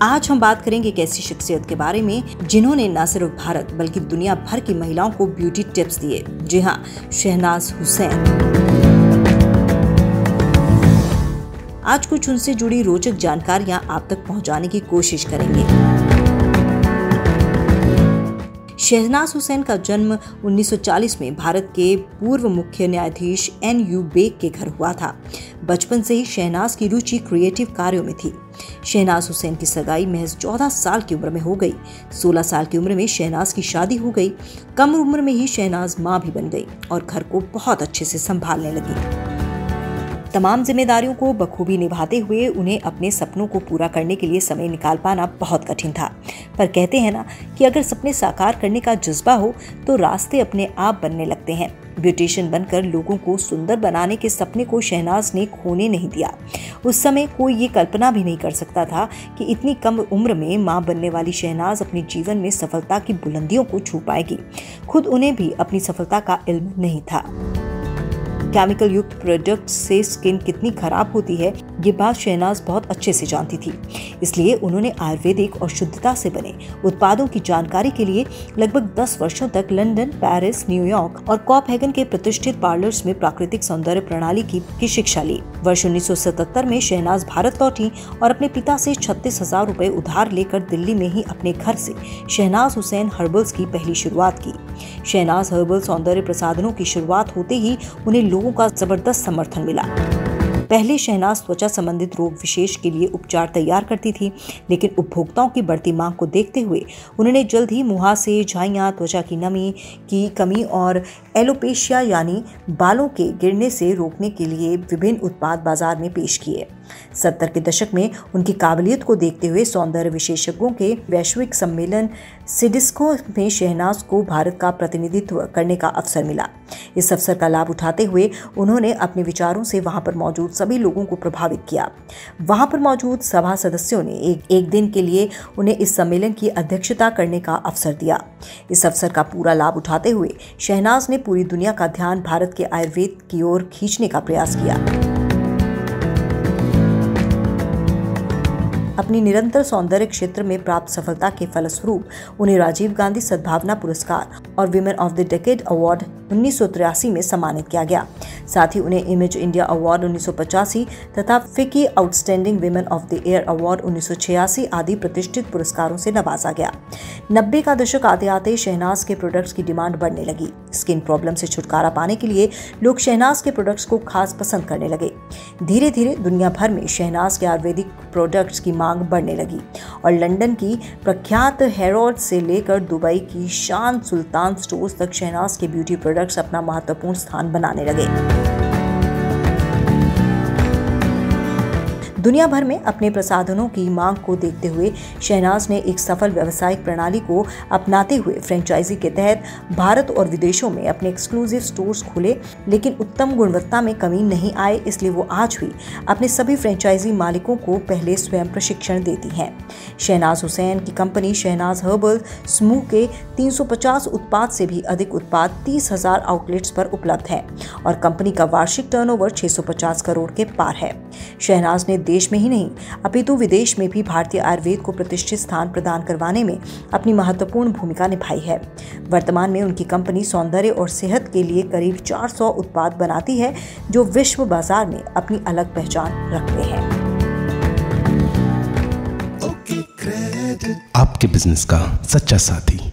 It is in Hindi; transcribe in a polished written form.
आज हम बात करेंगे एक ऐसी शख्सियत के बारे में जिन्होंने न सिर्फ भारत बल्कि दुनिया भर की महिलाओं को ब्यूटी टिप्स दिए। जी हाँ, शहनाज हुसैन। आज कुछ उनसे जुड़ी रोचक जानकारियां आप तक पहुंचाने की कोशिश करेंगे। शहनाज हुसैन का जन्म 1940 में भारत के पूर्व मुख्य न्यायाधीश NU बेग के घर हुआ था। बचपन से ही शहनाज की रुचि क्रिएटिव कार्यों में थी। शहनाज हुसैन की सगाई महज 14 साल की उम्र में हो गई। 16 साल की उम्र में शहनाज की शादी हो गई। कम उम्र में ही शहनाज मां भी बन गई और घर को बहुत अच्छे से संभालने लगी। तमाम जिम्मेदारियों को बखूबी निभाते हुए उन्हें अपने सपनों को पूरा करने के लिए समय निकाल पाना बहुत कठिन था। पर कहते हैं ना कि अगर सपने साकार करने का जज्बा हो तो रास्ते अपने आप बनने लगते हैं। ब्यूटिशियन बनकर लोगों को सुंदर बनाने के सपने को शहनाज ने खोने नहीं दिया। उस समय कोई ये कल्पना भी नहीं कर सकता था कि इतनी कम उम्र में मां बनने वाली शहनाज अपने जीवन में सफलता की बुलंदियों को छू पाएगी। खुद उन्हें भी अपनी सफलता का इल्म नहीं था। केमिकल युक्त प्रोडक्ट से स्किन कितनी खराब होती है ये बात शहनाज बहुत अच्छे से जानती थी। इसलिए उन्होंने आयुर्वेदिक और शुद्धता से बने उत्पादों की जानकारी के लिए लगभग 10 वर्षों तक लंदन, पेरिस, न्यूयॉर्क और कोपेनहेगन के प्रतिष्ठित पार्लर्स में प्राकृतिक सौंदर्य प्रणाली की शिक्षा ली। वर्ष 1977 में शहनाज भारत लौटी और अपने पिता से 36,000 रुपए उधार लेकर दिल्ली में ही अपने घर से शहनाज हुसैन हर्बल्स की पहली शुरुआत की। शहनाज हर्बल सौंदर्य प्रसाधनों की शुरुआत होते ही उन्हें लोगों का जबरदस्त समर्थन मिला। पहले शहनाज त्वचा संबंधित रोग विशेष के लिए उपचार तैयार करती थी, लेकिन उपभोक्ताओं की बढ़ती मांग को देखते हुए उन्होंने जल्द ही मुहासे, झाइयां, त्वचा की नमी की कमी और एलोपेशिया यानी बालों के गिरने से रोकने के लिए विभिन्न उत्पाद बाजार में पेश किए। 70 के दशक में उनकी काबिलियत को देखते हुए सौंदर्य विशेषज्ञों के वैश्विक सम्मेलन सिडिस्को में शहनाज को भारत का प्रतिनिधित्व करने का अवसर मिला। इस अवसर का लाभ उठाते हुए उन्होंने अपने विचारों से वहां पर मौजूद सभी लोगों को प्रभावित किया। वहां पर मौजूद सभा सदस्यों ने एक दिन के लिए उन्हें इस सम्मेलन की अध्यक्षता करने का अवसर दिया। इस अवसर का पूरा लाभ उठाते हुए शहनाज ने पूरी दुनिया का ध्यान भारत के आयुर्वेद की ओर खींचने का प्रयास किया। अपनी निरंतर सौंदर्य क्षेत्र में प्राप्त सफलता के फलस्वरूप उन्हें राजीव गांधी सद्भावना पुरस्कार और women of the decade award 1983 में सम्मानित किया गया। साथ ही उन्हें इमेज इंडिया अवार्ड 1985 तथा FICCI outstanding women of the year award 1986 आदि प्रतिष्ठित पुरस्कारों से नवाजा गया। 90 का दशक आते आते शहनाज के प्रोडक्ट्स की डिमांड बढ़ने लगी। स्किन प्रॉब्लम से छुटकारा पाने के लिए लोग शहनाज के प्रोडक्ट्स को खास पसंद करने लगे। धीरे धीरे दुनिया भर में शहनाज के आयुर्वेदिक प्रोडक्ट्स की मांग बढ़ने लगी और लंदन की प्रख्यात हैरोल्ड से लेकर दुबई की शान सुल्तान स्टोर्स तक शहनाज के ब्यूटी प्रोडक्ट्स अपना महत्वपूर्ण स्थान बनाने लगे। दुनिया भर में अपने प्रसाधनों की मांग को देखते हुए शहनाज ने एक सफल व्यावसायिक प्रणाली को अपनाते हुए फ्रेंचाइजी के तहत भारत और विदेशों में अपने एक्सक्लूसिव स्टोर्स खोले, लेकिन उत्तम गुणवत्ता में कमी नहीं आए। इसलिए वो आज भी अपने सभी फ्रेंचाइजी मालिकों को पहले स्वयं प्रशिक्षण देती हैं। शहनाज हुसैन की कंपनी शहनाज हर्बल समूह के 350 उत्पाद से भी अधिक उत्पाद 30,000 आउटलेट्स पर उपलब्ध है और कंपनी का वार्षिक टर्नओवर 650 करोड़ के पार है। शहनाज ने देश में ही नहीं अपितु विदेश में भी भारतीय आयुर्वेद को प्रतिष्ठित स्थान प्रदान करवाने में अपनी महत्वपूर्ण भूमिका निभाई है। वर्तमान में उनकी कंपनी सौंदर्य और सेहत के लिए करीब 400 उत्पाद बनाती है जो विश्व बाजार में अपनी अलग पहचान रखते हैं। आपके बिजनेस का सच्चा साथी।